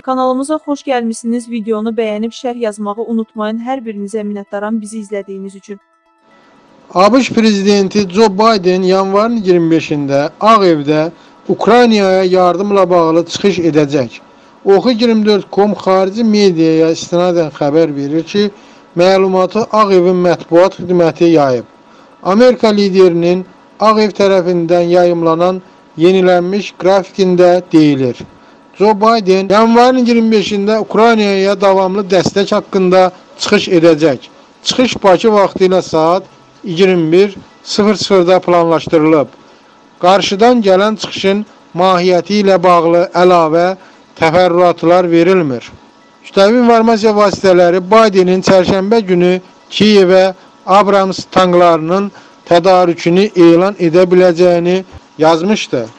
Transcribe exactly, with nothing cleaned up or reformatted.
Kanalımıza xoş gəlmişsiniz. Videonu bəyənib şərh yazmağı unutmayın. Hər birinizə minnətdaram bizi izlədiyiniz üçün. ABŞ prezidenti Joe Biden yanvarın iyirmi beşində Ağ Evdə Ukraynaya yardımla bağlı çıxış edəcək. Oxu iyirmi dörd nöqtə com xarici mediaya istinadən xəbər verir ki, məlumatı Ağ Evin mətbuat xidməti yayıb. Amerika liderinin Ağ Ev tərəfindən yayımlanan yenilənmiş qrafikində deyilir. Joe Biden yanvarın iyirmi beşində Ukraynaya davamlı dəstək haqqında çıxış edəcək. Çıxış Bakı vaxtı ilə saat iyirmi bir sıfır sıfırda planlaşdırılıb. Qarşıdan gələn çıxışın mahiyyəti ilə bağlı əlavə təfərrüatlar verilmir. Kütləvi informasiya vasitələri Bidenin çərşənbə günü Kiyevə Abrams tanklarının tədarükünü elan edə biləcəyini yazmışdı.